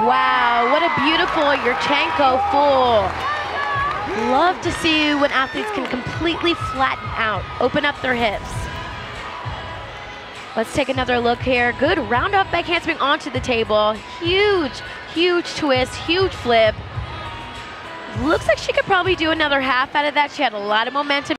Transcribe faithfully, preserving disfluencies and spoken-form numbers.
Wow, what a beautiful Yurchenko full. Love to see when athletes can completely flatten out, open up their hips. Let's take another look here. Good round off back handspring onto the table. Huge, huge twist, huge flip. Looks like she could probably do another half out of that. She had a lot of momentum.